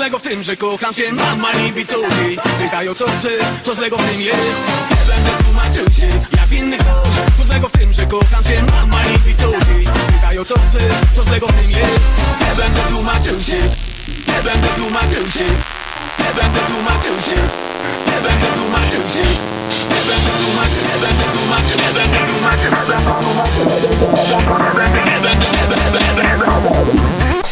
złego w tym, że kocham cię? Mama lubi cuki, pytają co chcesz, co złego w tym jest. Nie będę tłumaczył się, jak inny ktoś. Co złego w tym, że kocham cię? Mama lubi cuki, pytają co chcesz, co złego w tym jest. Nie będę tłumaczył się, nie będę tłumaczył się, nie będę tłumaczył się, nie będę tłumaczył się, nie będę tłumaczył, nie będę tłumaczył, nie będę tłumaczył, nie będę tłumaczył, nie będę tłumaczył.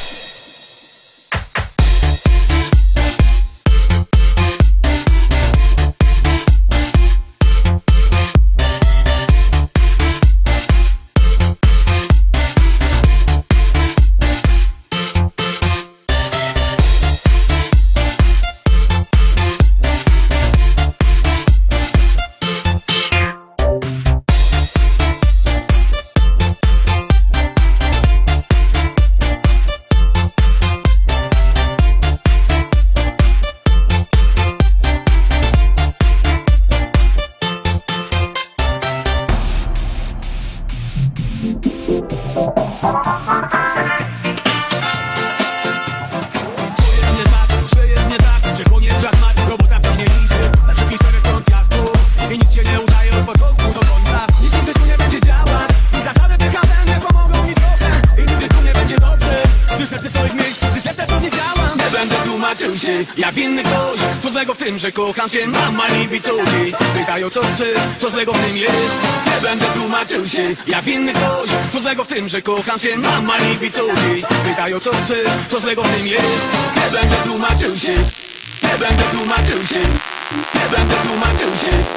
Jak winny ktoś, co złego w tym, że kocham cię? Mama lubi cuki, pytają co chcesz, co złego w tym jest. Nie będę tłumaczył się, jak winny ktoś, co złego w tym, że kocham cię? Mama lubi cuki, pytają co chcesz, co złego w tym jest. Nie będę tłumaczył się, nie będę tłumaczył się, nie będę tłumaczył się.